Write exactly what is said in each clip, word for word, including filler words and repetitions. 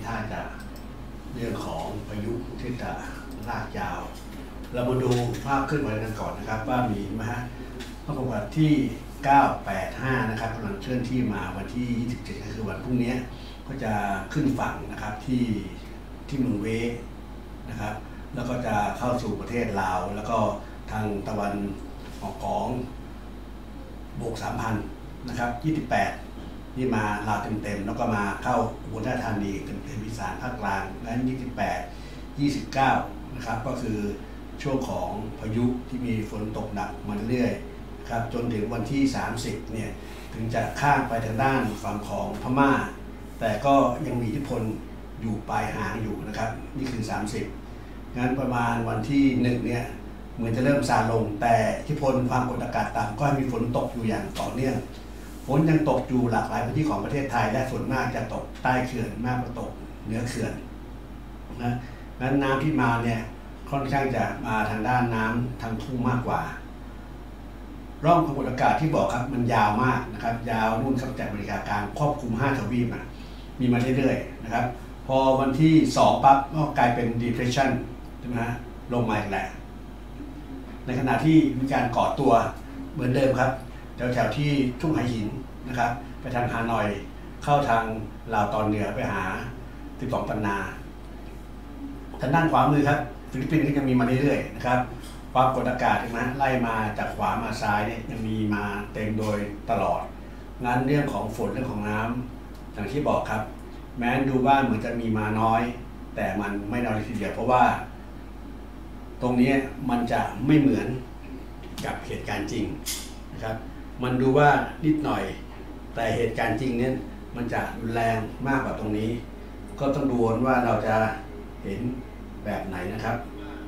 ท่าจะเรื่องของพายุที่จะลากยาวเรามาดูภาพขึ้นไหวกันก่อนนะครับว่ามีไหมฮะพระประวัติที่เก้าแปดห้านะครับกำลังเคลื่อนที่มาวันที่ยี่สิบเจ็ดก็คือวันพรุ่งนี้ก็จะขึ้นฝั่งนะครับที่ที่เมืองเวนะครับแล้วก็จะเข้าสู่ประเทศลาวแล้วก็ทางตะวันออกของบวกสามพันนะครับยี่สิบแปดนี่มาลาวเต็มๆแล้วก็มาเข้าอุบลราชธานีเต็มๆอีสานภาคกลางและยี่สิบแปด ยี่สิบเก้านะครับก็คือช่วงของพายุที่มีฝนตกหนักมาเรื่อยๆนะครับจนถึงวันที่สามสิบเนี่ยถึงจะข้ามไปทางด้านฝั่งของพม่าแต่ก็ยังมีอิทธิพลอยู่ปลายหางอยู่นะครับนี่คือสามสิบงั้นประมาณวันที่หนึ่งเนี่ยเหมือนจะเริ่มซาลงแต่อิทธิพลความกดอากาศต่ำก็มีฝนตกอยู่อย่างต่อเนื่องฝนยังตกอยู่หลากหลายพื้นที่ของประเทศไทยและส่วนมากจะตกใต้เขื่อนมากกว่าตกเหนือเขื่อนนะนั้นน้ำที่มาเนี่ยค่อนข้างจะมาทางด้านน้ำทางทุ่งมากกว่าร่องความกดอากาศที่บอกครับมันยาวมากนะครับยาวนู่นครับจากอเมริกากลางครอบคลุมห้าทวีปอ่ะมีมาเรื่อยๆนะครับพอวันที่สองปั๊บก็กลายเป็น depression ใช่ไหมฮะลงมาอีกแหละในขณะที่มีการก่อตัวเหมือนเดิมครับแถวๆที่ทุ่งไหหินนะครับไปทางฮานอยเข้าทางลาวตอนเหนือไปหาสิบสองปันนาทางด้านขวามือครับฟิลิปปินส์ก็ยังมีมาเรื่อยๆนะครับความกดอากาศใช่ไหมไล่มาจากขวามาซ้ายเนี่ยยังมีมาเต็มโดยตลอดงั้นเรื่องของฝนเรื่องของน้ำอย่างที่บอกครับแม้ดูว่าเหมือนจะมีมาน้อยแต่มันไม่น้อยทีเดียวเพราะว่าตรงนี้มันจะไม่เหมือนกับเหตุการณ์จริงนะครับมันดูว่านิดหน่อยแต่เหตุการณ์จริงเนี่ยมันจะรุนแรงมากกว่าตรงนี้ก็ต้องดูว่าเราจะเห็นแบบไหนนะครับ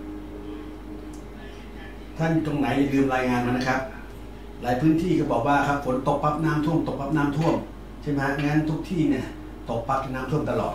ท่านตรงไหนอย่าลืมรายงานมานะครับหลายพื้นที่ก็บอกว่าครับฝนตกปั๊บน้ำท่วมตกปั๊บน้ำท่วมใช่ไหมงั้นทุกที่เนี่ยตกปั๊บน้ำท่วมตลอด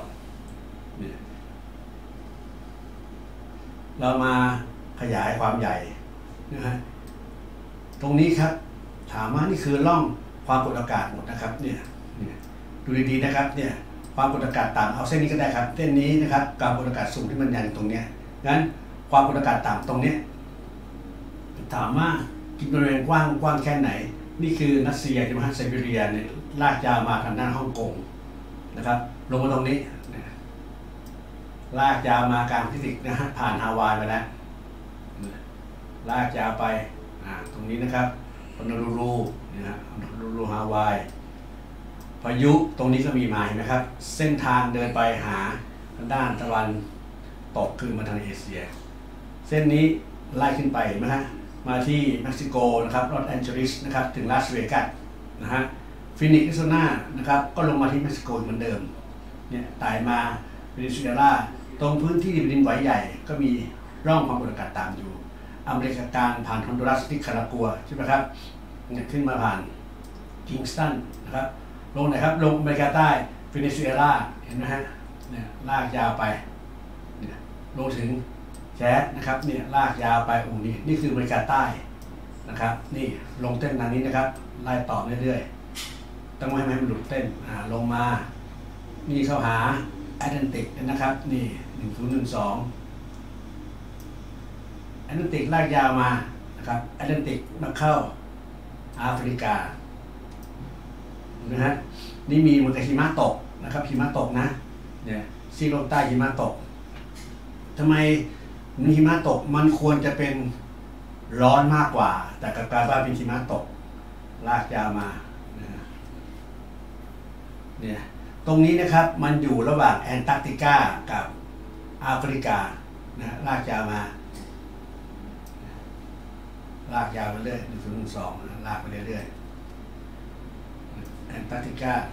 เรามาขยายความใหญ่นะฮะตรงนี้ครับถามว่านี่คือร่องความกดอากาศหมดนะครับเนี่ยดูดีๆนะครับเนี่ยความกดอากาศต่ำเอาเส้นนี้ก็ได้ครับเส้นนี้นะครับความกดอากาศสูงที่มันยันตรงเนี้ยงั้นความกดอากาศต่ำตรงเนี้ยถามว่ากินบริเวณกว้างกว้างแค่ไหนนี่คือรัสเซียใช่ไหมฮะไซบีเรียเนี่ยลากยาวมาทางด้านฮ่องกงนะครับลงมาตรงนี้ลากยาวมากลางแปซิฟิกนะฮะผ่านฮาวายไปแล้วลากยาวไปตรงนี้นะครับฮอนโนลูลูนะฮะฮอนโนลูลูฮาวายพายุตรงนี้ก็มีมาเห็นไหมครับเส้นทางเดินไปหาทางด้านตะวันตกคือมาทางเอเชียเส้นนี้ไล่ขึ้นไปเห็นไหมฮะมาที่เม็กซิโกนะครับลอสแอนเจลิสนะครับถึงลาสเวกัสนะฮะฟินิกซ์แอริโซนานะครับก็ลงมาที่เม็กซิโกเหมือนเดิมเนี่ยไต่มาเวเนซุเอลาตรงพื้นที่แผ่นดินไหวใหญ่ก็มีร่องความกดอากาศต่ำอยู่อเมริกากลางผ่านฮอนดูรัสนิคารากัวใช่ไหมครับเนี่ยขึ้นมาผ่านคิงสตันนะครับลงไหนครับลงอเมริกาใต้เวเนซุเอลาเห็นไหมฮะเนี่ยลากยาวไปเนี่ยลงถึงแจ๊สนะครับเนี่ยลากยาวไปอูนี่นี่คืออเมริกาใต้นะครับนี่ลงเต้นทางนี้นะครับไล่ต่อเรื่อยๆต้องไม่ให้มันหลุดเต้นอ่าลงมานี่เข้าหาแอตแลนติกนะครับนี่หนึ่งศูนย์หนึ่งสองแอตแลนติกลากยาวมานะครับแอตแลนติกมาเข้าแอฟริกานะฮะนี่มีมันกับหิมะตกนะครับหิมะตกนะเนี่ยซีโลกใต้หิมะตกทำไมมีหิมะตกมันควรจะเป็นร้อนมากกว่าแต่กลับกลายว่าเป็นหิมะตกลากยาวมาเนี่ยตรงนี้นะครับมันอยู่ระหว่างแอนตาร์กติกากับแอฟริกานะลากยาวมาลากยาวไปเรื่อยหนึ่งศูนย์หนึ่งสองลากไปเรื่อยๆแอนตาร์กติกา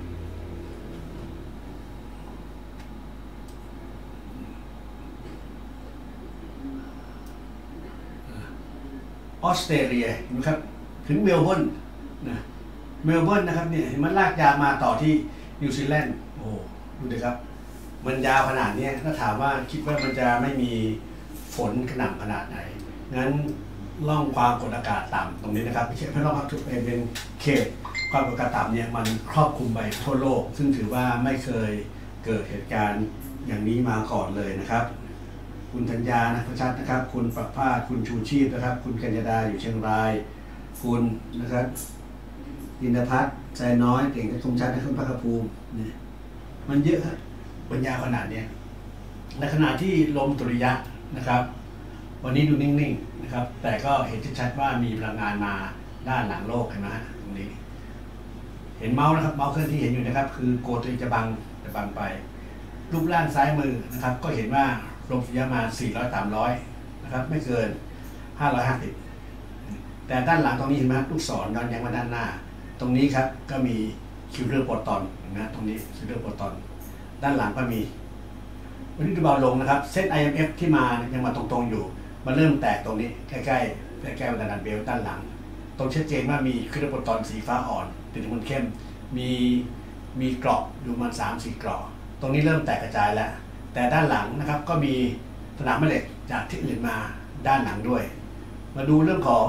ออสเตรเลียนะครับถึงเมลเบิร์นนะเมลเบิร์นนะครับเนี่ยมันลากยาวมาต่อที่นิวซีแลนด์โอ้ดูดิครับมันยาวขนาดนี้ถ้าถามว่าคิดว่ามันจะไม่มีฝนขนาดขนาดไหนงั้นร่องความกดอากาศต่ำตรงนี้นะครับไม่ใช่ไม่ร่องความกดเป็นเขตความกดอากาศต่ำเนี่ยมันครอบคลุมไปทั่วโลกซึ่งถือว่าไม่เคยเกิดเหตุการณ์อย่างนี้มาก่อนเลยนะครับคุณธัญญานะพชัดนะครับคุณประภาสคุณชูชีพนะครับคุณกัญญาดาอยู่เชียงรายคุณนะครับอินทพัฒน์ใจน้อยเก่งกับชมชัดนะคุณภคภูมิเนี่ยมันเยอะครับปัญญาขนาดเนี้ยในขณะที่ลมสุริยะนะครับวันนี้ดูนิ่งๆนะครับแต่ก็เห็นชัดๆว่ามีพลังงานมาด้านหลังโลกเห็นไหมฮะตรงนี้เห็นเมาส์นะครับเมาส์เคลื่อนที่เห็นอยู่นะครับคือโกตัวจะบังจะบังไปรูปร่างซ้ายมือนะครับก็เห็นว่าลมสุริยะมาสี่ร้อย สามร้อยนะครับไม่เกินห้าร้อยห้าสิบแต่ด้านหลังตรงนี้เห็นไหมลูกศรย้อนแย้งมาด้านหน้าตรงนี้ครับก็มีคิวเรอร์โปรตอนนะตรงนี้คิวเรอร์โปรตอนด้านหลังก็มีวันนี้ดูเบาลงนะครับเส้น ไอ เอ็ม เอฟ ที่มายังมาตรงๆอยู่มันเริ่มแตกตรงนี้ใกล้ๆใกล้ๆบันไดเบลด้านหลังตรงชัดเจนว่ามีคิวเรอร์โปรตอนสีฟ้าอ่อนติดมันเข้มมีมีเกราะอยู่ประมาณ สามสี่ เกราะตรงนี้เริ่มแตกกระจายแล้วแต่ด้านหลังนะครับก็มีสนามแม่เหล็กจากที่อื่นมาด้านหลังด้วยมาดูเรื่องของ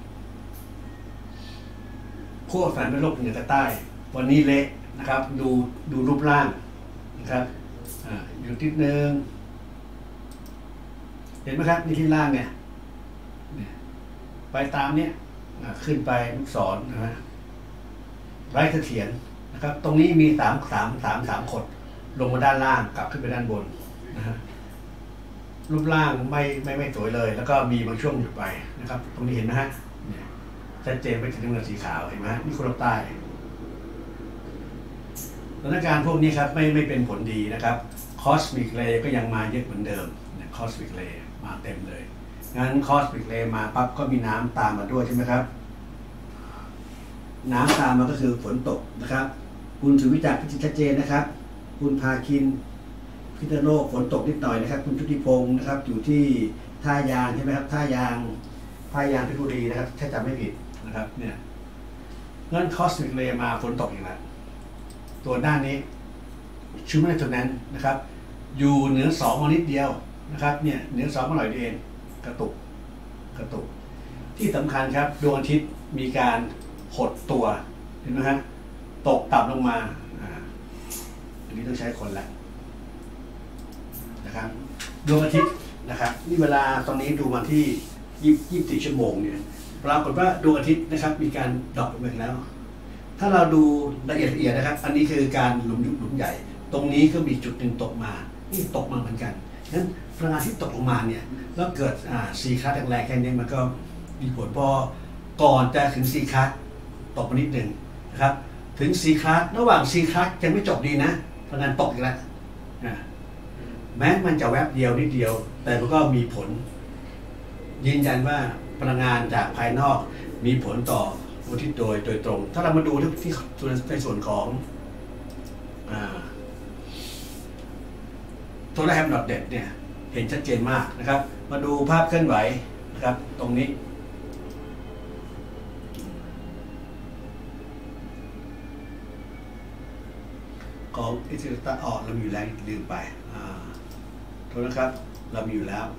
ขั้วสนามแม่โลกเหนือกับใต้วันนี้เละนะครับดูดูรูปร่างนะครับออยู่ทิศหนึ่งเห็นไหมครับนี่ที่ล่างเนี่ยไปตามเนี้ยขึ้นไปลูกศรนะฮะไร้เสถียรนะครับตรงนี้มีสามสามสามสามขดลงมาด้านล่างกลับขึ้นไปด้านบนนะฮะรูปร่างไม่ไม่ไม่สวยเลยแล้วก็มีบางช่วงหยุดไปนะครับตรงนี้เห็นไหมฮะชัดเจนไปถึงน้ำเงินสีขาวเห็นไหมนี่คนใต้สถานการณ์พวกนี้ครับไม่ไม่เป็นผลดีนะครับคอสมิกเรย์ก็ยังมาเยอะเหมือนเดิมเนี่ยคอสมิกเรย์มาเต็มเลยงั้นคอสมิกเรย์มาปั๊บก็มีน้ำตามมาด้วยใช่ไหมครับน้ำตามมาก็คือฝนตกนะครับคุณสุวิจักรพิจิตรชัดเจนนะครับคุณพาคินพิษณุโลกฝนตกนิดหน่อยนะครับคุณชุติพงศ์นะครับอยู่ที่ท่ายางใช่ไหมครับท่ายางท่ายางเพชรบุรีนะครับถ้าจำไม่ผิดนะครับเนี่ยงั้นคอสมิกเรย์มาฝนตกอย่างนั้นตัวด้านนี้ชูไม่ได้ตัวนั้นนะครับอยู่เหนือสองมานิดเดียวนะครับเนี่ยเหนือสองมาหน่อยเดียวกระตุกกระตุกที่สำคัญครับดวงอาทิตย์มีการหดตัวเห็นไหมฮะตกต่ำลงมาอันนี้ต้องใช้คนละนะครับดวงอาทิตย์นะครับนี่เวลาตอนนี้ดูมาที่ยี่สิบสี่ชั่วโมงเนี่ยปรากฏว่าดวงอาทิตย์นะครับมีการดรอปลงไปแล้วถ้าเราดูละเอียดละเอียดนะครับอันนี้คือการหลุมยุบหลุมใหญ่ตรงนี้ก็มีจุดหนึ่งตกมานี่ตกมาเหมือนกันนั้นพลังงานที่ตกลงมาเนี่ยแล้วเกิดซีคัสแรงๆแค่นี้มันก็มีผลพอก่อนจะถึงซีคัสตกมานิดหนึ่งนะครับถึงซีคัสระหว่างซีคัสยังไม่จบดีนะพลังงานตกอีกแล้วแม้มันจะแวบเดียวนิดเดียวแต่มันก็มีผลยืนยันว่าพลังงานจากภายนอกมีผลต่อดวงอาทิตย์โดยโดยตรงถ้าเรามาดูที่ในส่วนของโทรแฮมดอทเด็ดเนี่ยเห็นชัดเจนมากนะครับมาดูภาพเคลื่อนไหวนะครับตรงนี้ของอิสระออกเรามีอยู่แล้วลืมไปโทษนะครับเรามีอยู่แล้ว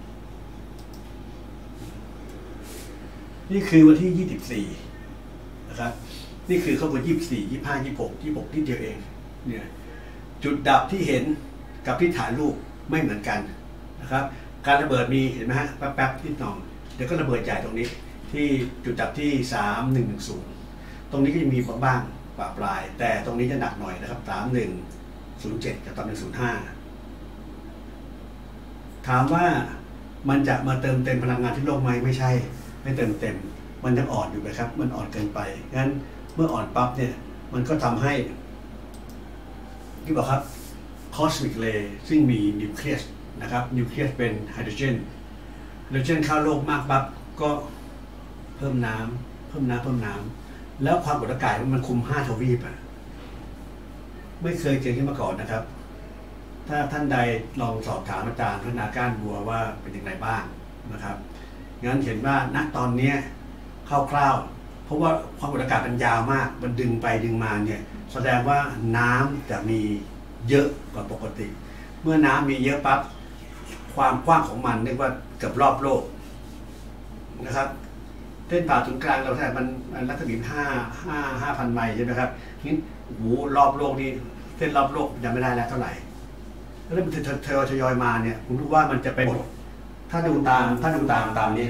นี่คือวันที่ยี่สิบสี่นะครับนี่คือข้อมูลยี่สิบสี่ ยี่สิบห้า ยี่สิบหก ยี่สิบหกที่เดียวเองเนี่ยจุดดับที่เห็นกับที่ถ่ายรูปไม่เหมือนกันนะครับการระเบิดมีเห็นไหมฮะแป๊บๆนิดหน่อยเดี๋ยวก็ระเบิดใหญ่ตรงนี้ที่จุดดับที่สามหนึ่งหนึ่งศูนย์ตรงนี้ก็จะมีบ้างปะปลายแต่ตรงนี้จะหนักหน่อยนะครับสามหนึ่งศูนย์เจ็ดกับสามหนึ่งศูนย์ห้าถามว่ามันจะมาเติมเต็มพลังงานที่โลกไหมไม่ใช่ไม่เติมเต็มมันยังอ่อนอยู่นะครับมันอ่อนเกินไปงั้นเมื่ออ่อนปั๊บเนี่ยมันก็ทำให้ที่บอกครับคอสมิกเรย์ซึ่งมีนิวเคลียสนะครับนิวเคลียสเป็นไฮโดรเจนไฮโดรเจนเข้าโลกมากปั๊บก็เพิ่มน้ำเพิ่มน้ำเพิ่มน้ำแล้วความกดอากาศมันคุมห้าทวีปอ่ะไม่เคยเจอขึ้นมาก่อนนะครับถ้าท่านใดลองสอบถามอาจารย์พัฒนาการบัวว่าเป็นอย่างไรบ้างนะครับงั้นเห็นว่าณตอนนี้คร่าวๆเพราะว่าความกดอากาศมันยาวมากมันดึงไปดึงมาเนี่ยแสดงว่าน้ำจะมีเยอะกว่าปกติเมื่อน้ำมีเยอะปั๊บความกว้างของมันเรียกว่าเกือบรอบโลกนะครับเส้นผ่าศูนย์กลางเราแทบมันรัศมีห้าห้าห้าพันไมล์ใช่ไหมครับงั้นโอ้โหรอบโลกนี่เส้นรอบโลกยังไม่ได้แล้วเท่าไหร่แล้วมันทยอยทยอยมาเนี่ยผมรู้ว่ามันจะเป็นถ้าดูตามถ้าดูตามตามนี้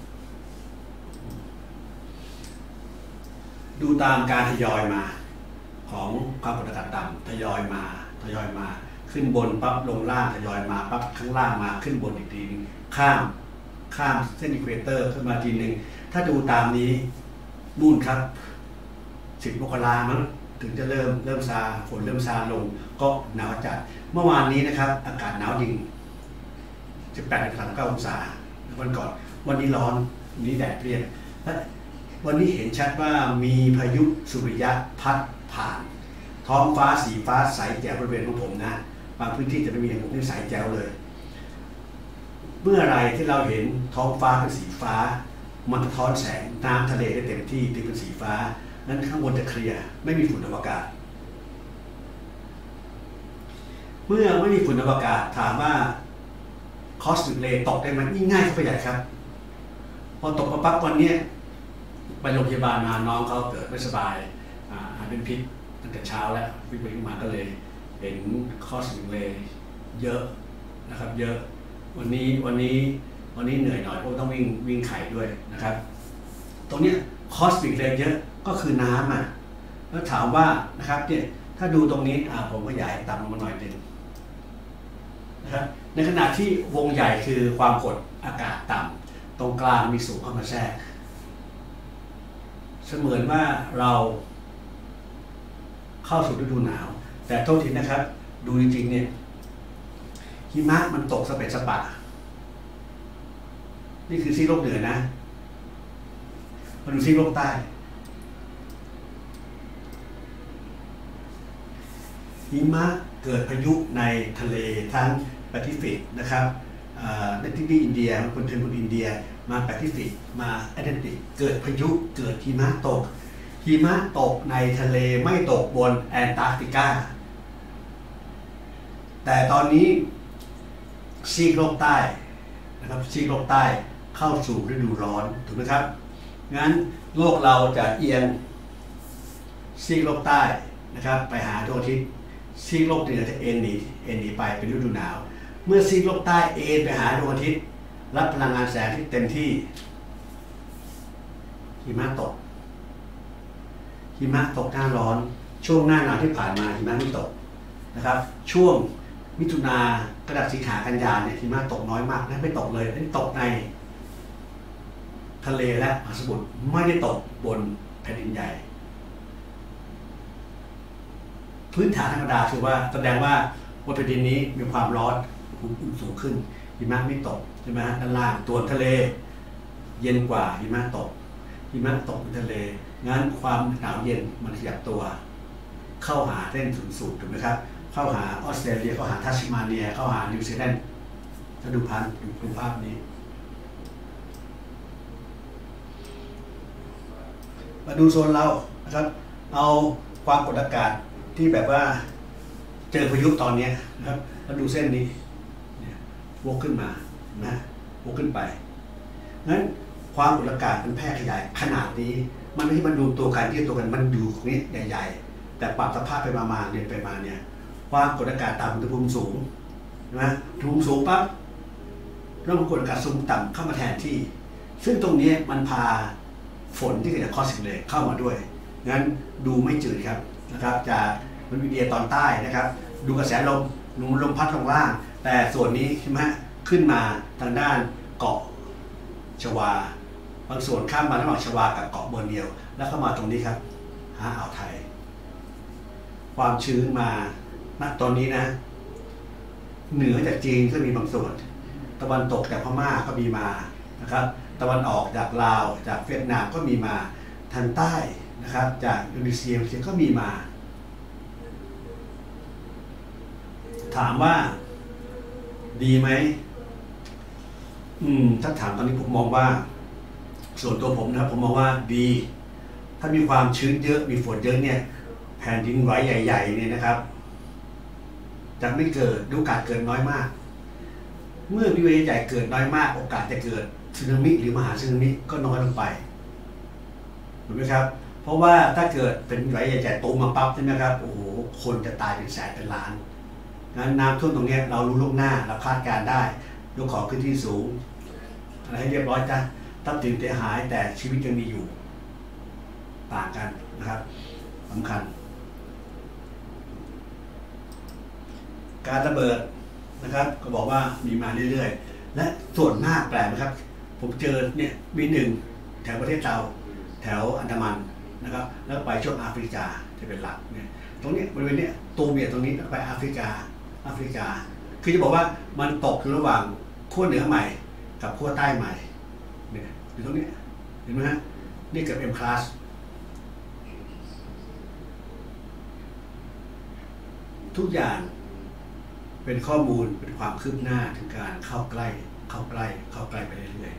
ดูตามการทยอยมาของความกดอากาศต่ำทยอยมาทยอยมาขึ้นบนปั๊บลงล่างทยอยมาปั๊บข้างล่างมาขึ้นบนอีกทีนึงข้ามข้ามเส้นอีควอเตอร์ขึ้นมาทีหนึ่งถ้าดูตามนี้นู่นครับสิบมกรามั้งถึงจะเริ่มเริ่มซาฝนเริ่มซาลงก็หนาวจัดเมื่อวานนี้นะครับอากาศหนาวจริงสิบแปดถึงสามสิบเก้าองศาวันก่อนวันนี้ร้อนวันนี้แดดเปรี้ยงและวันนี้เห็นชัดว่ามีพายุสุริยะพัดผ่านท้องฟ้าสีฟ้าใสแจ๋วบริเวณของผมนะบางพื้นที่จะไม่มีผมนี่ใสแจ๋วเลยเมื่อไรที่เราเห็นท้องฟ้าเป็นสีฟ้ามันสะท้อนแสงน้ำทะเลได้เต็มที่ที่เป็นสีฟ้านั้นข้างบนจะเคลียร์ไม่มีฝุ่นอวกาศเมื่อไม่มีฝุ่นอวกาศถามว่าคอสมิกเรย์ตกได้ไหมนี่ง่ายเข้าไปใหญ่ครับพอตกมาปั๊บวันนี้ไปโรงพยาบาลมาน้องเขาเกิดไม่สบายอ่าเป็นพิษตั้งแต่เช้าแล้ววิ่งไปวิ่งมาก็เลยเห็นคอสมิกเรย์เยอะนะครับเยอะวันนี้วันนี้วันนี้เหนื่อยหน่อยเพราะต้องวิ่งวิ่งไข่ด้วยนะครับตรงนี้คอสมิกเรย์เยอะก็คือน้ำอ่ะแล้วถามว่านะครับเนี่ยถ้าดูตรงนี้อ่าผมขยายต่ำลงมาหน่อยหนึ่งนะครับในขณะที่วงใหญ่คือความกดอากาศต่ำตรงกลางมีสูงเข้ามาแทรกเสมือนว่าเราเข้าสู่ฤดูหนาวแต่โทษทีนะครับดูจริงๆเนี่ยหิมะมันตกสเปซสปะนี่คือซีกโลกเหนือนะมาดูซีกโลกใต้หิมะเกิดพายุในทะเลทั้งแปซิฟิกนะครับในที่ที่อินเดียคนเทนคนอินเดียมาแปซิฟิกมาแอตแลนติกเกิดพายุเกิดหิมะตกหิมะตกในทะเลไม่ตกบนแอนตาร์กติกาแต่ตอนนี้ซีกโลกใต้นะครับซีกโลกใต้เข้าสู่ฤดูร้อนถูกไหมครับงั้นโลกเราจะเอียงซีกโลกใต้นะครับไปหาดวงอาทิตย์ซีกโลกเหนือจะเอ็นหนีเอ็นหนีไปเป็นฤดูหนาวเมื่อซีกโลกใต้เอ็นไปหาดวงอาทิตย์รับพลังงานแสงที่เต็มที่หิมะตกหิมะตกหน้าร้อนช่วงหน้าหนาวที่ผ่านมาหิมะไม่ตกนะครับช่วงมิถุนากระดาษสิงหากันยาเนี่ยหิมะตกน้อยมากนะไม่ตกเลยตกในทะเลและมหาสมุทรไม่ได้ตกบนแผ่นดินใหญ่พื้นฐานธรรมดาคือว่าแสดงว่าบนแผ่นดินนี้มีความร้อนอุณหภูมิสูงขึ้นหิมะไม่ตกใช่ไหมฮะด้านล่างตัวทะเลเย็นกว่าหิมะตกหิมะตกในทะเลงั้นความหนาวเย็นมันขยับตัวเข้าหาเส้นศูนย์สูตรถูกไหมครับเข้าหาออสเตรเลียเข้าหาทัสมาเนียเข้าหานิวซีแลนด์ถ้าดูพันดูภาพนี้มาดูโซนเรานะครับเอาความกดอากาศที่แบบว่าเจอพายุตอนนี้นะครับแล้วดูเส้นนี้วกขึ้นมานะวกขึ้นไปงั้นความกดอากาศมันแพร่ขยายขนาดนี้มันไม่ใช่มันดูตัวกันที่ตัวกันมันอยู่นี้ใหญ่ๆแต่ปรับสภาพไปมาๆเรียนไปมาเนี่ยความกดอากาศต่ำอุณหภูมิสูงนะอุณหภูมิสูงปั๊บเรื่องของกดอากาศสูงต่ำเข้ามาแทนที่ซึ่งตรงนี้มันพาฝนที่เกิดจากคอสมิกเรย์เข้ามาด้วยงั้นดูไม่จืดครับนะครับจากมันวิดีโอตอนใต้นะครับดูกระแสลมลมลมพัดลงล่างแต่ส่วนนี้ใช่ไหมขึ้นมาทางด้านเกาะชวาบางส่วนข้ามมาระหว่างชวากับเกาะเบอร์เนียวแล้วเข้ามาตรงนี้ครับหาอ่าวไทยความชื้นมาณตอนนี้นะเหนือจากจีนก็มีบางส่วนตะวันตกจากพม่าก็มีมานะครับตะวันออกจากลาวจากเวียดนามก็มีมาทางใต้นะครับจากอินโดนีเซียก็มีมาถามว่าดีไหมอืมถ้าถามตอนนี้ผมมองว่าส่วนตัวผมนะครับผมมองว่าดีถ้ามีความชื้นเยอะมีฝนเยอะเนี่ยแผ่นดินไหวใหญ่ๆเนี่ยนะครับจะไม่เกิดโอกาสเกิดน้อยมากเมื่อแผ่นดินไหวใหญ่เกิดน้อยมากโอกาสจะเกิดสึนามิหรือมหาสึนามิก็น้อยลงไปถูกไหมครับเพราะว่าถ้าเกิดเป็นไหวใหญ่ๆตูมมาปั๊บใช่ไหมครับโอ้โหคนจะตายเป็นแสนเป็นล้านงั้นน้ำท่วมตรงนี้เรารู้ล่วงหน้าเราคาดการได้ยกของขึ้นที่สูงอะไรให้เรียบร้อยจ้ะทรัพย์สินเสียหายแต่ชีวิตยังมีอยู่ต่างกันนะครับสำคัญการระเบิดนะครับก็บอกว่ามีมาเรื่อยๆและส่วนมากแปลกนะครับผมเจอเนี่ยมีหนึ่งแถวประเทศเราแถวอันดามันนะครับแล้วไปช่วงแอฟริกาจะเป็นหลักเนี่ยตรงนี้บริเวณนี้ตูเมียตรงนี้ไปแอฟริกาแอฟริกาคือจะบอกว่ามันตกอยู่ระหว่างขั้วเหนือใหม่กับขั้วใต้ใหม่เนี่ยอยู่ตรงนี้เห็นไหมฮะนี่เกือบ M class ทุกอย่างเป็นข้อมูลเป็นความคืบหน้าถึงการเข้าใกล้เข้าใกล้เข้าใกล้ไปเรื่อย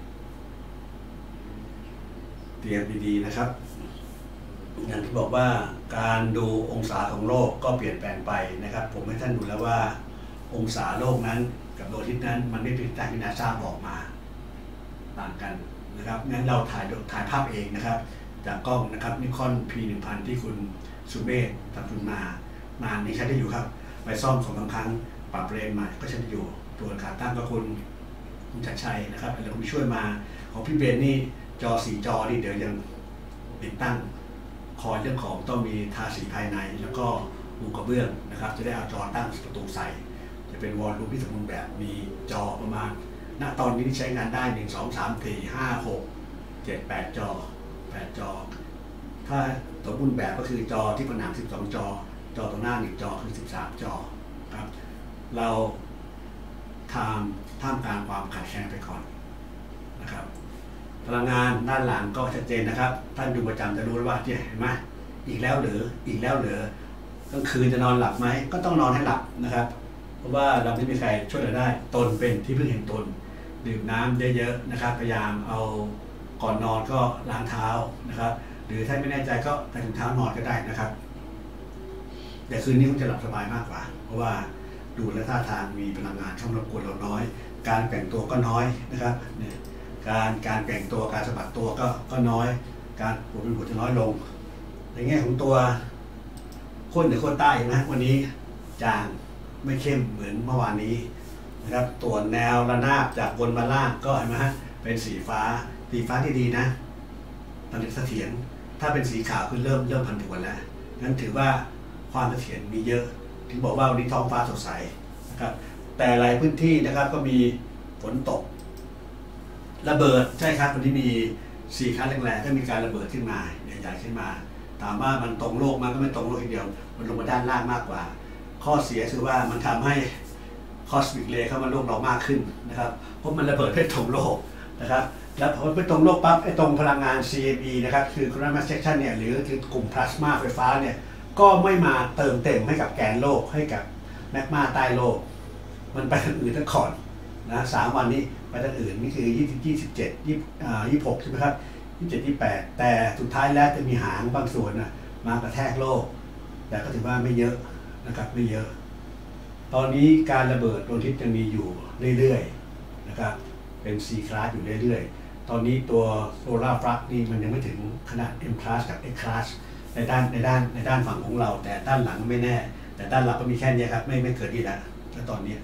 ๆเตรียมดีๆนะครับอย่างที่บอกว่าการดูองศาของโลกก็เปลี่ยนแปลงไปนะครับผมให้ท่านดูแล้วว่าองศาโลกนั้นกับดวงอาทิตย์นั้นมันไม่เป็นตามที่นาซาบอกมาต่างกันนะครับงั้นเราถ่ายถ่ายภาพเองนะครับจากกล้องนะครับนิคอน พี หนึ่งพัน ที่คุณสุเมธทำทุนมานานนี้ใช้ได้อยู่ครับไปซ่อมสองสามครั้งปรับเลนใหม่ก็ใช้ได้อยู่ตัวขาตั้งก็คุณคุณชัดชัยนะครับแล้วคุณช่วยมาของพี่เบนนี่จอสี่จอนี่เดี๋ยวยังติดตั้งคอยเรื่องของต้องมีทาสีภายในแล้วก็มุงกระเบื้องนะครับจะได้เอาจอตั้งประตูใส่จะเป็นวอลลุ่มที่สมบูรณ์แบบมีจอประมาณณตอนนี้ที่ใช้งานได้หนึ่ง สอง สาม สี่ ห้า หก เจ็ด แปดจอแปดจอถ้าสมบูรณ์แบบก็คือจอที่ผนังสิบสองจอจอตรงหน้าหนึ่งจอคือสิบสามจอครับเราทำท่ามกลางความขัดแย้งไปก่อนนะครับพลังงานด้านหลังก็ชัดเจนนะครับท่านดูประจำจะรู้ว่าเห็นไหมอีกแล้วหรืออีกแล้วหรือกลางคืนจะนอนหลับไหมก็ต้องนอนให้หลับนะครับเพราะว่าเราไม่มีใครช่วยเราได้ตนเป็นที่พึ่งแห่งตนดื่มน้ำเยอะๆนะครับพยายามเอาก่อนนอนก็ล้างเท้านะครับหรือถ้าไม่แน่ใจก็ใส่ถุงเท้านอนก็ได้นะครับแต่คืนนี้คงจะหลับสบายมากกว่าเพราะว่าดูและท่าทางมีพลังงานเข้ามารบกวนเราน้อยการแต่งตัวก็น้อยนะครับเนี่ยการการแต่งตัวการสะบัดตัวก็ก็น้อยการปวดเป็นปวดจะน้อยลงในแง่ของตัวข้นเหนือข้นใต้นะวันนี้จางไม่เข้มเหมือนเมื่อวานนี้นะครับตัวแนวระนาบจากบนมาล่างก็เห็นไหมฮะเป็นสีฟ้าสีฟ้าที่ดีนะตอนนี้เสถียรถ้าเป็นสีขาวคือเริ่มเริ่มพันผวนแล้วงั้นถือว่าความเสถียรมีเยอะถึงบอกว่าวันนี้ท้องฟ้าสดใสนะครับแต่หลายพื้นที่นะครับก็มีฝนตกระเบิดใช่ครับวันนี้มีสี่ครั้งแรงๆก็มีการระเบิดขึ้นมาใหญ่ๆขึ้นมาถามว่ามันตรงโลกมันก็ไม่ตรงโลกทีเดียวมันลงมาด้านล่างมากกว่าข้อเสียคือว่ามันทำให้คอสมิกเรย์เข้ามาโลกเรามากขึ้นนะครับเพราะมันระเบิดไม่ตรงโลกนะครับแล้วพอไปตรงโลกปั๊บไอ้ตรงพลังงาน ซี เอ็ม อี นะครับคือ Coronal Mass Ejection เนี่ยหรือกลุ่มพลาสมาไฟฟ้าเนี่ยก็ไม่มาเติมเต็มให้กับแกนโลกให้กับแมกมาใต้โลกมันไปทางอื่นทั้งก่อนนะสามวันนี้ไปทางอื่นนี่คือยี่สิบ ยี่สิบเจ็ด ยี่สิบอ่ายี่สิบหกใช่ไหมครับยี่สิบเจ็ด ยี่สิบแปดแต่สุดท้ายแล้วจะมีหางบางส่วนนะมากระแทกโลกแต่ก็ถือว่าไม่เยอะนะครับไม่เยอะตอนนี้การระเบิดดวงอาทิตย์ยังมีอยู่เรื่อยๆนะครับเป็น C class อยู่เรื่อยๆตอนนี้ตัว Solar Flux นี่มันยังไม่ถึงขนาด M class กับ X class ในด้านในด้านในด้านฝั่งของเราแต่ด้านหลังไม่แน่แต่ด้านหลังก็มีแค่นี้ครับไม่ไม่เกิดดีแล้วแล้วตอนนี้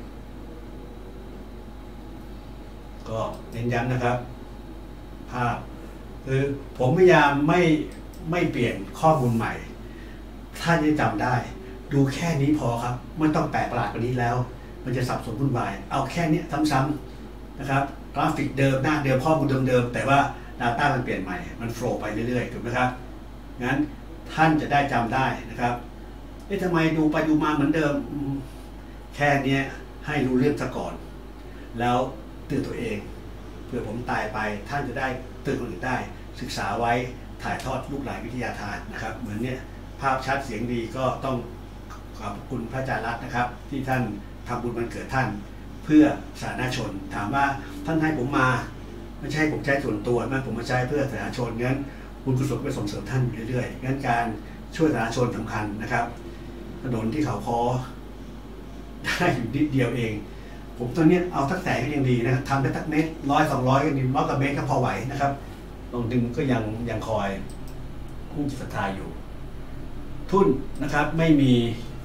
ก็เน้นย้ำนะครับภาพคือผมพยายามไม่ไม่เปลี่ยนข้อมูลใหม่ถ้าจะจำได้ดูแค่นี้พอครับไม่ต้องแปลกประหลาดกว่านี้แล้วมันจะสับสนวุ่นวายเอาแค่นี้ซ้ำๆนะครับกราฟิกเดิมหน้าเดิมข้อมูลเดิมๆแต่ว่า Data มันเปลี่ยนใหม่มันโฟล์ไปเรื่อยๆถูกไหมครับงั้นท่านจะได้จำได้นะครับเอ๊ะทำไมดูไปดูมาเหมือนเดิมแค่นี้ให้รู้เรื่องซะก่อนแล้วเตือนตัวเองเพื่อผมตายไปท่านจะได้เตือนคนอื่นได้ศึกษาไว้ถ่ายทอดลูกหลานวิทยาทานนะครับเหมือนเนี้ยภาพชัดเสียงดีก็ต้องขอบคุณพระอาจารย์รัตน์นะครับที่ท่านทำบุญวันเกิดท่านเพื่อสาธารณชนถามว่าท่านให้ผมมาไม่ใช่ผมใช้ส่วนตัวนะผมมาใช้เพื่อสาธารณชนงั้นบุญกุศลไปส่งเสริมท่านอยู่เรื่อยๆงั้นการช่วยสาธารณชนสำคัญนะครับถนนที่เขาคอได้อยู่นิดเดียวเองผมตอนนี้เอาทักแสนก็ยังดีนะครับทำได้ทักเมตรร้อยสองร้อยก็ดีร้อยกับเมตรก็พอไหวนะครับตรงดึงก็ยังยังคอยผู้จิตศรัทธาอยู่ทุนนะครับไม่มี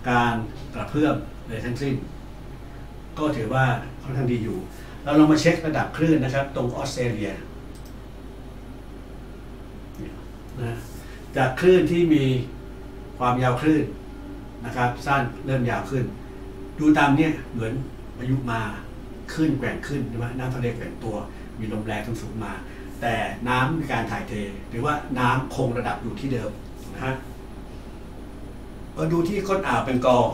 การกระเพื่อมเลยทั้งสิ้นก็ถือว่าค่อนข้างดีอยู่เราลองมาเช็คระดับคลื่นนะครับตรงออสเตรเลียนะจากคลื่นที่มีความยาวคลื่นนะครับสั้นเริ่มยาวขึ้นดูตามเนี้ยเหมือนพายุมาขึ้นแกว่งขึ้นใช่ไหมน้ำทะเลแกว่งตัวมีลมแรงสูงมาแต่น้ำมีการถ่ายเทหรือว่าน้ำคงระดับอยู่ที่เดิมนะฮะมาดูที่ก้นอ่าวเบงกอล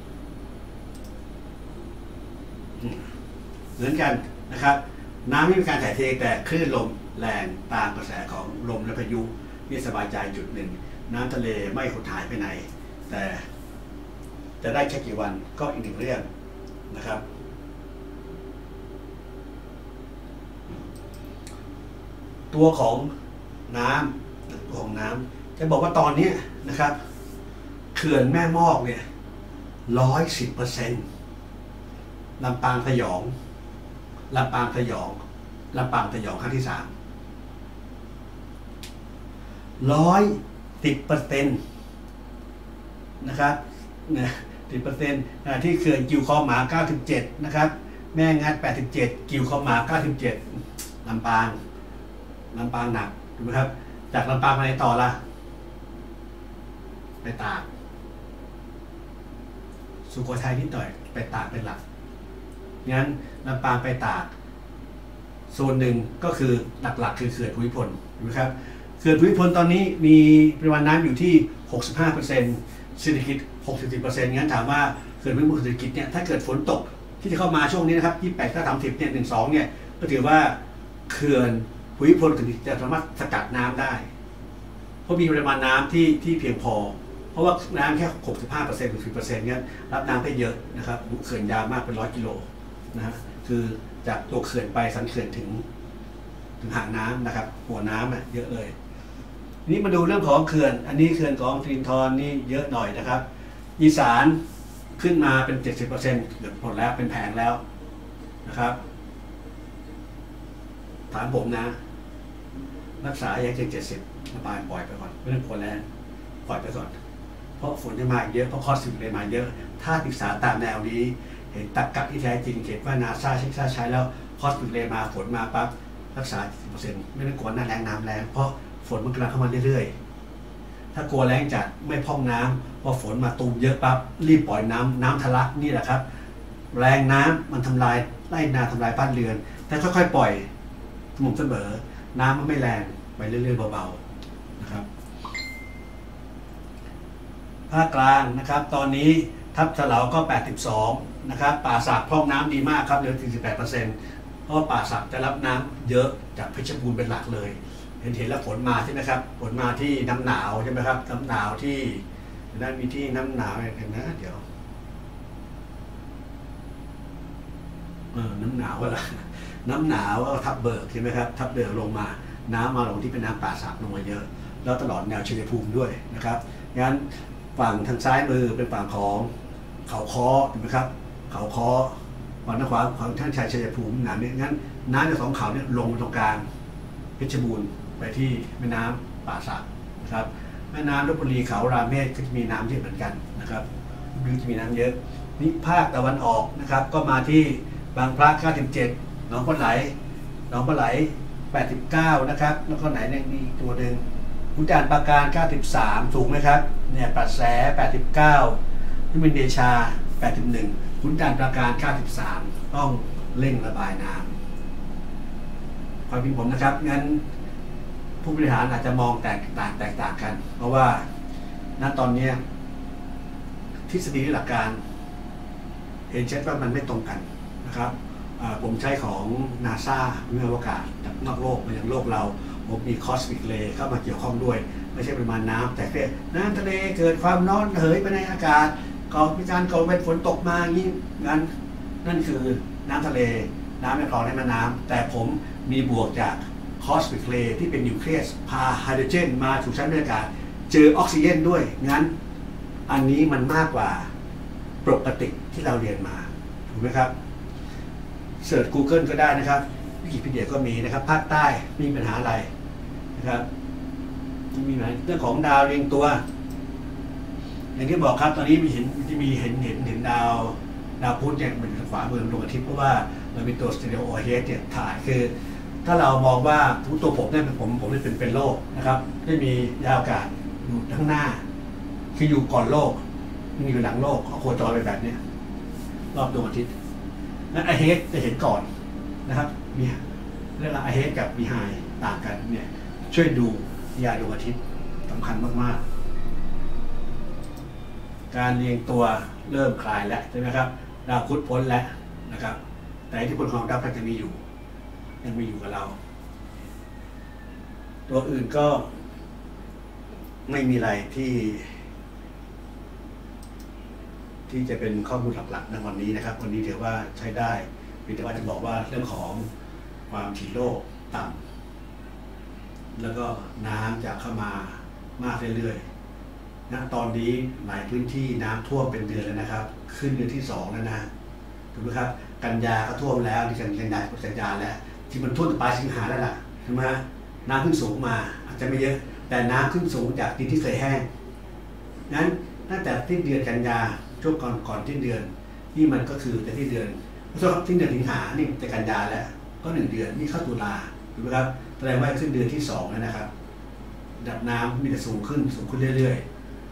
เหมือนกันนะครับน้ำไม่มีการถ่ายเทแต่คลื่นลมแรงตามกระแสของลมและพายุนี่สบายใจจุดหนึ่งน้ำทะเลไม่หดหายไปไหนแต่จะได้แค่กี่วันก็อีกหนึ่งเรื่องนะครับตัวของน้ำตัวของน้ำจะบอกว่าตอนนี้นะครับเขื่อนแม่มอกเนี่ยร้อยสิบเปอร์เซ็นต์ลำปางพะยองลำปางพะยองลำปางพะยองครั้งที่สามร้อยสิบเปอร์เซ็นต์นะครับนะสิบเปอร์เซ็นต์ที่เขื่อนกิวคอหมาเก้าสิบเจ็ดนะครับแม่งัดแปดสิบเจ็ดกิวคอหมาเก้าสิบเจ็ดลำปางลำปางหนักถูกไหมครับจากลำปางไปไหนต่อละไปตากสุโขทัยนิดหน่อยไปตากเป็นหลักงั้นลำปางไปตากโซนหนึ่งก็คือหลักๆคือเขื่อนภูมิพลถูกไหมครับเขื่อนภูมิพลตอนนี้มีปริมาณน้ำอยู่ที่ หกสิบห้าเปอร์เซ็นต์ เศรษฐกิจ หกสิบเปอร์เซ็นต์ งั้นถามว่าเขื่อนภูมิพลเศรษฐกิจเนี่ยถ้าเกิดฝนตกที่จะเข้ามาช่วงนี้นะครับยี่สิบแปดถึงสามสิบเนี่ยหนึ่งสองเนี่ยก็ถือว่าเขื่อนภูมิพลจะสามารถสกัดน้ำได้เพราะมีปริมาณน้ำที่ที่เพียงพอเพราะว่าน้ำแค่ หกสิบห้าเปอร์เซ็นต์ ถึง สิบเปอร์เซ็นต์ เนี่ยรับน้ำได้เยอะนะครับเขื่อนยาวมากเป็นร้อยกิโลนะฮะคือจากตัวเขื่อนไปสันเขื่อนถึงถึงหางน้ำนะครับหัวน้ำอ่ะเยอะเลยนี้มาดูเรื่องของเขื่อนอันนี้เขื่อนของสิรินธรนี่เยอะหน่อยนะครับอีสานขึ้นมาเป็น เจ็ดสิบเปอร์เซ็นต์ เกือบหมดแล้วเป็นแผงแล้วนะครับถามผมนะรักษาอย่างเจ็ดสิบระบายปล่อยไปก่อนไม่ต้องกลัวแรงปล่อยไปก่อนเพราะฝนจะมาเยอะเพราะคอสซิมเลยมาเยอะถ้าศึกษาตามแนวนี้เห็นตรรกะที่แท้จริงเห็นว่านาซาเช็คซาใช้แล้วคอสซิมเลยมาฝนมาปั๊บรักษา เจ็ดสิบเปอร์เซ็นต์ ไม่ต้องกลัวหน้าแรงน้ำแรงเพราะฝนมันกำลังเข้ามาเรื่อยๆถ้ากลัวแรงจัดไม่พร่องน้ำพอฝนมาตูมเยอะปั๊บรีบปล่อยน้ำน้ำทะลักนี่แหละครับแรงน้ำมันทำลายไร่นาทำลายบ้านเรือนแต่ค่อยๆปล่อยสม่ำเสมอน้ำมันไม่แรงไปเรื่อยๆเบาๆนะครับภาคกลางนะครับตอนนี้ทับเฉลาก็แปดสิบสองนะครับป่าสักพร่องน้ำดีมากครับเหลือ สี่สิบแปดเปอร์เซ็นต์ เพราะป่าสักจะรับน้ำเยอะจากเพชรบูรณ์เป็นหลักเลยเห็นเห็นแล้วฝนมาใช่ไหมครับฝนมาที่น้ำหนาวใช่ไหมครับน้ำหนาวที่นั่นมีที่น้ำหนาวเห็นนะเดี๋ยวเออน้ำหนาวอะไรน้ำหนาวก็ทับเบิกใช่ไหมครับทับเบิกลงมาน้ำมาลงที่เป็นน้ำป่าสักลงมาเยอะแล้วตลอดแนวชัยภูมิด้วยนะครับงั้นฝั่งทางซ้ายมือเป็นฝั่งของเขาค้อถูกไหมครับเขาค้อฝั่งทางขวาของท่านชายชัยภูมิหนาเนี่ยงั้นน้ำในสองเขาเนี่ยลงมาตรงกลางเพชรบูรณ์ไปที่แม่น้ำป่าสักนะครับแม่น้ำลพบุรีเขาราเมศก็จะมีน้ำเยอะเหมือนกันนะครับดูจะมีน้ำเยอะนี่ภาคตะวันออกนะครับก็มาที่บางพระเก้าสิบเจ็ดหนองปลาไหลหนองปลาไหลแปดสิบเก้านะครับแล้วก็ไหนเนี่ยมีตัวหนึ่งขุนด่านปราการเก้าสิบสามสูงไหมครับเนี่ยปัดแสแปดสิบเก้าที่เป็นเดชาแปดสิบเอ็ดขุนด่านปราการเก้าสิบสามต้องเร่งระบายน้ำความคิดผมนะครับงั้นผู้บริหารอาจจะมองแตกต่างแตกต่างกันเพราะว่าณตอนนี้ทฤษฎีหลักการเห็นชัดว่ามันไม่ตรงกันนะครับผมใช้ของนาซาเมื่ออวกาศจากนอกโลกมายังโลกเราผมมีคอสมิกเรย์เข้ามาเกี่ยวข้องด้วยไม่ใช่ปริมาณน้ำแต่แค่น้ำทะเลเกิดความร้อนระเหยไปในอากาศก่อมีการก่อเป็นฝนตกมาอย่างนี้งั้นนั่นคือน้ำทะเลน้ำในคลองในแม่น้ำแต่ผมมีบวกจากคอสมิกเรย์ที่เป็นนิวเคลียสพาไฮโดรเจนมาสู่ชั้นบรรยากาศเจอออกซิเจนด้วยงั้นอันนี้มันมากกว่าปกติที่เราเรียนมาถูกไหมครับเสิร์ช Google ก็ได้นะครับวิกิพีเดียก็มีนะครับภาคใต้มีปัญหาอะไรนะครับมีไหมเรื่องของดาวเรียงตัวอย่างที่บอกครับตอนนี้มีเห็นที่มีเห็นเห็นเห็นดาวดาวพุธเนี่ยเป็นขวามือดวงอาทิตย์เพราะว่ามันเป็นตัวสเตอริโอโอเฮดเนี่ยถ่ายคือถ้าเรามองว่าตัวผมเนี่ยผมผมเป็นเป็นโลกนะครับได้มียาวอากาศอยู่ข้างหน้าคืออยู่ก่อนโลกมันอยู่หลังโลกเขาโคจรไปแบบนี้รอบดวงอาทิตย์นั้นไอเฮดจะเห็นก่อนนะครับมีเรื่องไอเฮดกับมีไฮต่างกันเนี่ยช่วยดูยาดวงอาทิตย์สำคัญมากๆการเรียงตัวเริ่มคลายแล้วใช่ไหมครับดาวพุธพ้นแล้วนะครับแต่ที่พลของดาวพฤหัสยังมีอยู่ยังมีอยู่กับเราตัวอื่นก็ไม่มีอะไรที่ที่จะเป็นข้อมูลหลักๆในวันนี้นะครับวันนี้ถือว่าใช้ได้เพียงแต่ว่าจะบอกว่าเรื่องของความถี่โลกต่ำแล้วก็น้ำจะเข้ามามากเรื่อยๆณตอนนี้หลายพื้นที่น้ำท่วมเป็นเดือนแล้วนะครับขึ้นเดือนที่สองแล้วนะถูกไหมครับกันยาก็ท่วมแล้วที่กันกันยากันยาแล้วที่มันท่วมปลายสิงหาแล้วล่ะใช่ไหมน้ำขึ้นสูงมาอาจจะไม่เยอะแต่น้ำขึ้นสูงจากดินที่เคยแห้งนั้นตั้งแต่ที่เดือนกันยาช่วงก่อนก่อนที่เดือนนี่มันก็คือแต่ที่เดือนช่วงที่เดือนสิงหานี่จะกันยาแล้วก็หนึ่งเดือนนี่เข้าตุลาถูกไหมครับแสดงว่าขึ้นเดือนที่สองแล้วนะครับระดับน้ำมีแต่สูงขึ้นสูงขึ้นเรื่อย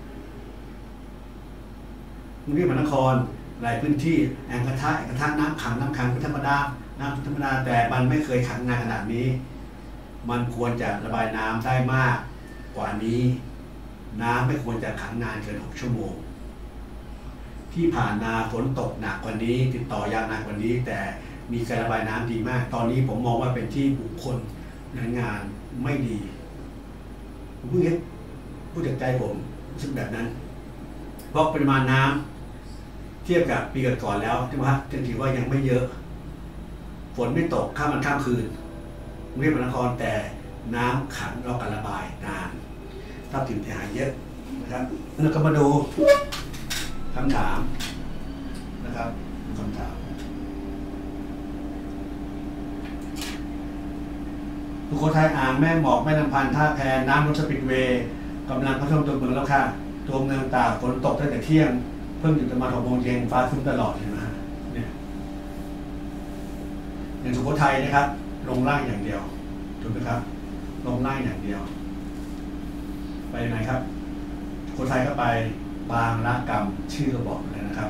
ๆกรุงเทพมหานครหลายพื้นที่แอ่งกระทะแอ่งกระทะน้ำขังน้ำขังเป็นธรรมดาน้ำธรรมดาแต่มันไม่เคยขังนานขนาดนี้มันควรจะระบายน้ำได้มากกว่านี้น้ำไม่ควรจะขังนานเกินหกชั่วโมงที่ผ่านมาฝนตกหนักกว่านี้ติดต่อยาวนานกว่านี้แต่มีการระบายน้ำดีมากตอนนี้ผมมองว่าเป็นที่บุคคลงานไม่ดีผมพูดงี้พูดจากใจผมรู้สึกแบบนั้นเพราะปริมาณน้ำเทียบกับปีก่อนๆแล้วใช่ไหมครับถือว่ายังไม่เยอะฝนไม่ตกข้ามวันข้ามคืนกรุงเทพมหานครแต่น้ำขังรอการระบายนานทรัพย์สินเสียหายเยอะนะครับแล้วก็มาดูคำถามนะครับคำถามสุโขทัยอ่างแม่หมอกแม่ลำพันธ์ท่าแพน้ำรถสปิดเวย์กำลังเข้าท่วมตัวเมืองแล้วค่ะตัวเมืองตากฝนตกตั้งแต่เที่ยงเพิ่งหยุดประมาณหกโมงเย็นฟ้าครึ้มตลอดเห็นไหมเนี่ยอย่างสุโขทัยนะครับลงล่างอย่างเดียวถูกไหมครับลงล่างอย่างเดียวไปไหนครับสุโขทัยก็ไปบางระกำชื่อก็บอกเลยนะครับ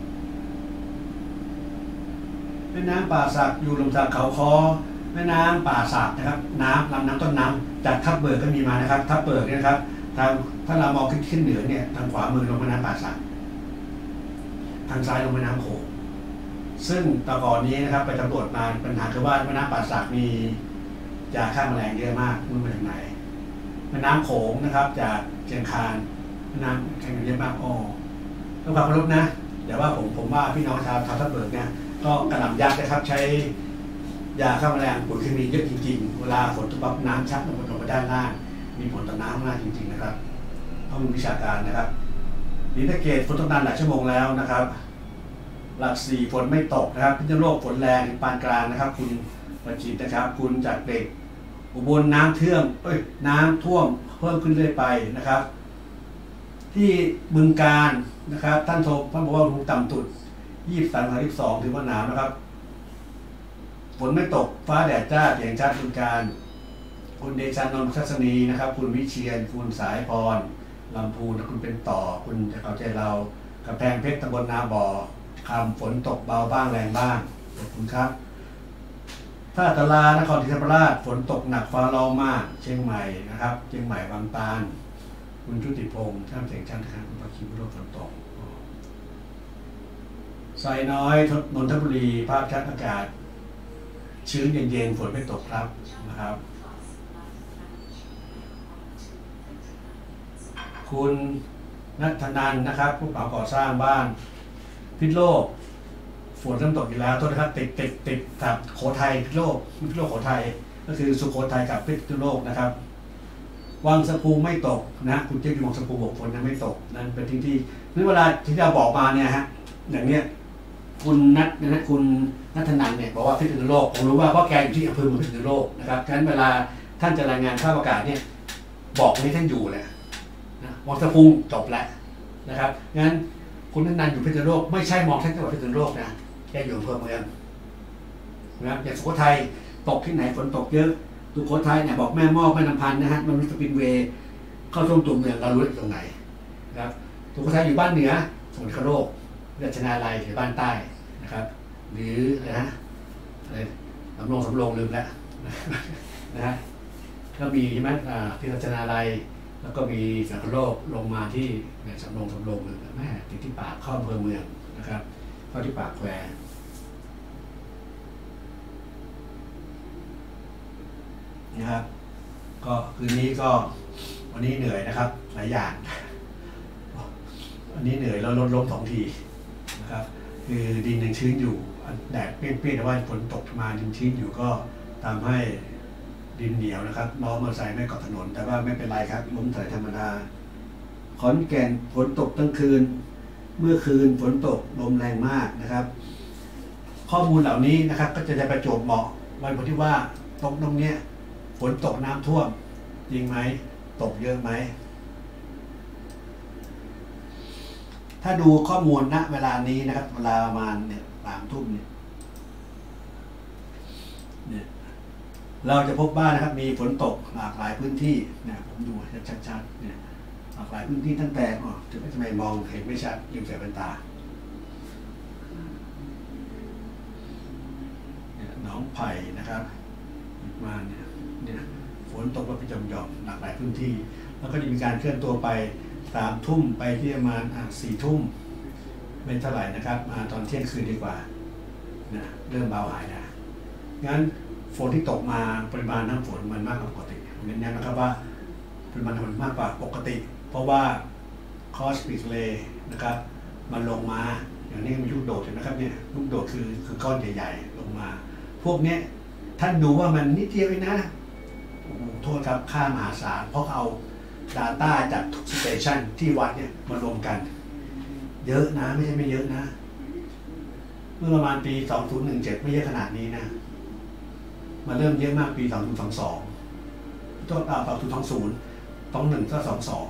แม่น้ำป่าสักอยู่ลมสักเขาคอแม่น้ำป่าสักนะครับน้ำลำน้ำต้นน้ำจากทับเบิกก็มีมานะครับทับเบิกเนี่ยนะครับทางถ้าเรามองขึ้นขึ้นเหนือเนี่ยทางขวามือลงแม่น้ำป่าสักทางซ้ายลงแม่น้ำโขงซึ่งตะกอนนี้นะครับไปตำรวจมาปัญหาคือว่าแม่น้ำป่าสักมียาฆ่าแมลงเยอะมากมันมาจากไหนแม่น้ำโขงนะครับจากเชียงคานแม่น้ำแข่งกันเยอะมากอ๋อต้องความเคารพนะแต่ว่าผมผมว่าพี่น้องชาวชาวทับเบิกเนี่ยก็กระหน่ำยักษ์นะครับใช้ยาฆ่าแมลงปุ๋ยเคมีเยอะจริงๆเวลาฝนตกปั๊บน้ำชักลงมาด้านล่างมีผลต่อน้ำมากจริงๆนะครับข้อมูลวิชาการนะครับนี่ถ้าเกตฝนตกนานหลายชั่วโมงแล้วนะครับหลักสี่ฝนไม่ตกนะครับพิษณุโลกฝนแรงปานกลางนะครับคุณประจิตนะครับคุณจากเด็กอุบลน้ำเทื่อมเอ้ยน้ำท่วมเพิ่มขึ้นเรื่อยไปนะครับที่บึงกาฬนะครับท่านโทรท่านบอกว่าอุณหภูมิต่ำสุดยี่สิบสามถึงยี่สิบสองถือว่าหนาวนะครับฝนไม่ตกฟ้าแดดจ้าเสียงชัดบึงกาฬคุณเดชานนท์ทัศนีนะครับคุณวิเชียรคุณสายพรลำพูนคุณเป็นต่อคุณจะเข้าใจเรากำแพงเพชรตำบลนาบ่อคำฝนตกเบาบ้างแรงบ้างขอบคุณครับท่าตะลานครศรีธรรมราชฝนตกหนักฟ้าร้องมากเชียงใหม่นะครับเชียงใหม่บางตาลคุณชุติพงษ์ช่างเสียงช่างนะครับคุณปาคิมโรฝนตกไซน้อยนนทบุรีภาพชัดอากาศชื้นเย็นๆฝนไม่ตกครับนะครับคุณนัทนันนะครับผู้ป่าก่อสร้างบ้านพิษโลกฝนเริ่มตกอีกแล้วโทษนะครับติดติดติดกับโขทัยพิษโลกพิษโลกโขทัยก็คือสุโขทัยกับพิษโลกนะครับวังสะพุงไม่ตกนะคุณเจ๊อยู่วังสะพุงบอกฝนยังไม่ตกนั่นเป็นที่ที่นี่เวลาที่เราบอกมาเนี่ยฮะอย่างเนี้ยคุณนัทนะคุณนัทนันเนี่ยบอกว่าพิษโลกผมรู้ว่าเพราะแกอยู่ที่อำเภอเมืองพิษณุโลกนะครับฉะนั้นเวลาท่านจะรายงานข่าวประกาศเนี่ยบอกให้ท่านอยู่แหละนะวังสะพุงจบแล้วนะครับงั้นคุณนันท์อยู่พิษณุโลกไม่ใช่มองแค่จังหวัดพิษณุโลกนะแกอยู่อำเภอเมืองนะครับอย่างสุโขทัยตกที่ไหนฝนตกเยอะสุโขทัยเนี่ยบอกแม่มอกแม่น้ำพันนะฮะมันมีสปินเวย์เข้าท่วมตัวเมืองเรารู้ตรงไหนนะครับสุโขทัยอยู่บ้านเหนือสมุทรโลกราชนาลัยอยู่บ้านใต้นะครับหรืออะไรนะอะไรสำโรงสำโรงลืมแล้วนะฮะก็มีใช่ไหมที่ราชนาลัยแล้วก็มีสังคโลกลงมาที่สำโรงสำโรงเลยแม่ติดที่ปากเข้าอำเภอเมืองนะครับเข้าที่ปากแควนะครับก็คืนนี้ก็วันนี้เหนื่อยนะครับหลายอย่างวันนี้เหนื่อยแล้วลดลบสองทีนะครับคือดินยังชื้นอยู่แดดเปรี้ยงๆแต่ว่าฝนตกมาดินชื้นอยู่ก็ทำให้ดินเหนียวนะครับล้อมอเตอร์ไซค์ไม่เกาะถนนแต่ว่าไม่เป็นไรครับล้มสายธรรมดาขอนแก่นฝนตกทั้งคืนเมื่อคืนฝนตกลมแรงมากนะครับข้อมูลเหล่านี้นะครับก็จะได้ประจวบเหมาะวันพอที่ว่าตรงตรงนี้ฝนตกน้ำท่วมจริงไหมตกเยอะไหมถ้าดูข้อมูลณเวลานี้นะครับเวลาประมาณเนี่ยสามทุ่มเนี่ยเนี่ยเราจะพบว่านะครับมีฝนตกหลากหลายพื้นที่เนี่ยผมดูชัดๆเนี่ยหลากหลายพื้นที่ตั้งแต่อ๋อจะไม่ทำไมมองเห็นไม่ชัดยืมใส่แว่นตาเนี่ยหนองไผ่นะครับมาเนี่ยเนี่ยฝนตกมาเป็นหย่อมๆหลากหลายพื้นที่แล้วก็จะมีการเคลื่อนตัวไปสามทุ่มไปที่ประมาณสี่ทุ่มไม่เท่าไหร่นะครับมาตอนเที่ยงคืนดีกว่านะเริ่มเบาหายนะงั้นฝนที่ตกมาปริมาณน้ำฝนมันมากกว่าปกติเน้นย้ำนะครับว่าปริมาณน้ำฝนมากกว่าปกติเพราะว่าคอสปิกเลนะครับมันลงมาอย่างนี้มีลูกโดดนะครับเนี่ยลูกโดดคือคือก้อนใหญ่ๆลงมาพวกนี้ท่านดูว่ามันนิดเดียวเองนะโทษครับค่ามหาศาลเพราะเอา Data จากทุกสเตชันที่วัดเนี่ยมารวมกันเยอะนะไม่ใช่ไม่เยอะนะเมื่อประมาณปีสองพันสิบเจ็ดไม่เยอะขนาดนี้นะมาเริ่มเยอะมากปีสองพันยี่สิบสองตัวอ่าสองพันยี่สิบสองหนึ่งก็สองสอง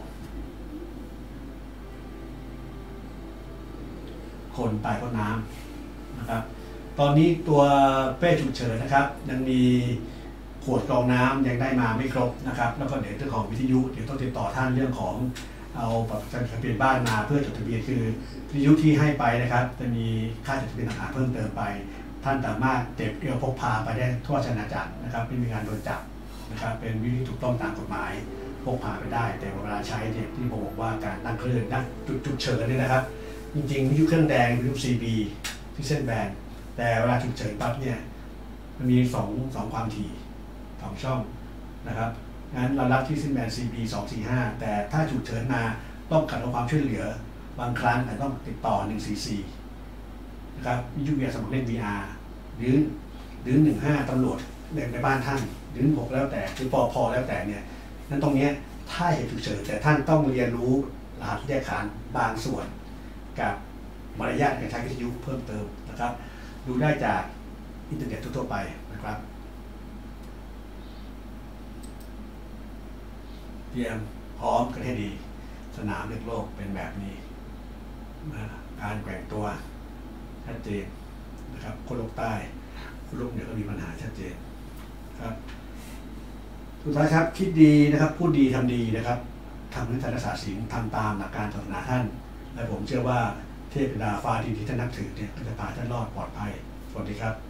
คนตายเพราะน้ำนะครับตอนนี้ตัวเป้ฉุกเฉินนะครับยังมีขวดกรองน้ำยังได้มาไม่ครบนะครับแล้วก็เดี๋ยวเรื่องของวิทยุเดี๋ยวต้องติดต่อท่านเรื่องของเอาบัตรทะเบียนบ้านมาเพื่อจดทะเบียนคือวิทยุที่ให้ไปนะครับจะมีค่าจดทะเบียนต่างๆเพิ่มเติมไปท่านสามารถเก็บเกี่ยวพกพาไปได้ทั่วราชอาณาจักรนะครับไม่มีการโดนจับนะครับเป็นวิธีถูกต้องตามกฎหมายพกพาไปได้แต่เวลาใช้เนี่ยที่ผมบอกว่าการตั้งคลื่นนะจุดเฉินนี่นะครับจริงๆวิทยุเครื่องแดงวิทยุ ซี บี ที่เส้นแบนแต่เวลาฉุกเฉินปั๊บเนี่ยมันมีสองสองความถี่สองช่องนะครับงั้นเรารับที่เส้นแบน ซี บี สองสี่ห้าแต่ถ้าฉุกเฉินมาต้องขัดเอาความช่วยเหลือบางครั้งอาจต้องติดต่อหนึ่งสี่สี่นะครับวิทยุ วี อาร์ สมัครเล่น วี อาร์ หรือหรือหนึ่งห้าตำรวจในบ้านท่านหรือหกแล้วแต่หรือปอพอแล้วแต่เนี่ยนั้นตรงนี้ถ้าเหตุฉุกเฉินแต่ท่านต้องเรียนรู้รหัสแยกขานบางส่วนกับมารยาทการใช้วิทยุเพิ่มเติมนะครับดูได้จากอินเทอร์เน็ตทั่วไปนะครับเตรียมพร้อมกันให้ดีสนามเลือกโลกเป็นแบบนี้การแกว่งตัวชัดเจนนะครับคนโลกใต้คนโลกเหนือก็มีปัญหาชัดเจนครับสุดท้ายครับคิดดีนะครับพูดดีทำดีนะครับทำให้ท่านรักษาศีลทำตามหลักการศาสนาท่านและผมเชื่อว่าเทพดาฟ้าดินที่ท่านนับถือเนี่ยก็จะพาท่านรอดปลอดภัยสวัสดีครับ